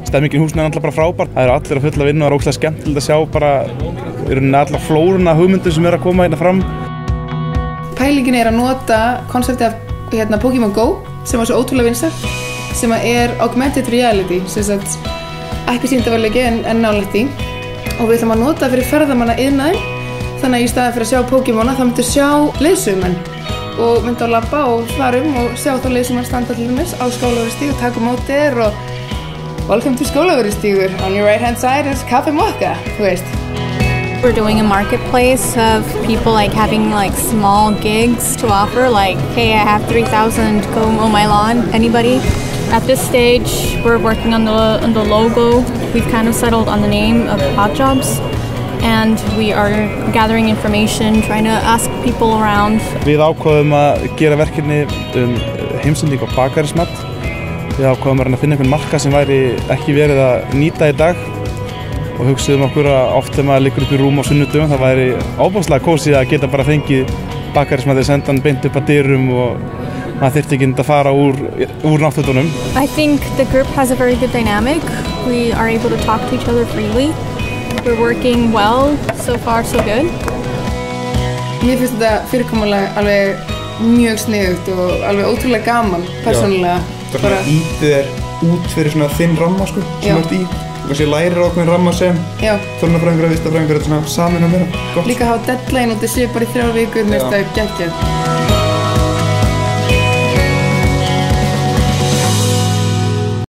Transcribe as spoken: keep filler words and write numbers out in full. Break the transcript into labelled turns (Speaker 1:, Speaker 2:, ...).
Speaker 1: Stemmingin í húsinu er alltaf bara frábær. Það eru allir að fulla vinnu og það er ógeðslega skemmtilegt að sjá bara í rauninni alla flóruna hugmyndum sem eru að koma hérna fram.
Speaker 2: Pælingin er að nota konseptið af hérna, Pokémon Go sem var svo ótrúlega vinsælt, sem er augmented reality, sem sagt ekki sýndarveruleiki en, en nálægt því. Og við ætlum að nota fyrir ferðamanna iðnaðinn, þannig að í staðinn fyrir að sjá Pokémona þá myndu sjá leiðsögumenn og myndu að labba og fara um og sjá þá leiðsögumenn standa til dæmis á Skólavörðustíg og taka á móti þér og Welcome to Skólavörðustígur, on your right hand side is Kaffi Mokka, þú veist.
Speaker 3: We're doing a marketplace of people like having like small gigs to offer, like, hey, I have three thousand, go mow my lawn, anybody? At this stage, we're working on the, on the logo. We've kind of settled on the name of Hot Jobs. And we are gathering information, trying to ask people around.
Speaker 1: Við ákváðum að gera verkefni um heimsending á bakarísmat. Við ákváðum að finna einhvern markað sem væri ekki verið að nýta í dag og hugsaðum okkur að oft þegar maður liggur upp í rúm á sunnudögum það væri ábúðslega kósí að geta bara fengið bakarísmat eða senda hann beint upp að dyrum og maður þyrfti ekki að fara úr, úr náttúrunum.
Speaker 3: I think the group has a very good dynamic. We are able to talk to each other freely. We're working well, so far so good.
Speaker 2: Mér finnst þetta fyrirkomulag alveg mjög sniðugt og alveg ótrúlega gaman, persónulega.
Speaker 4: Það bara ýtir þér út fyrir svona þinn ramma sko, sem þú ert í. Þú kannski lærir á ákveðin ramma sem þörunarfræðingur eða vistafræðingur, þetta er svona samin að vera gott.
Speaker 2: Líka hafa deadline og þetta sé bara í þrjár vikur, mér finnst það geggjað.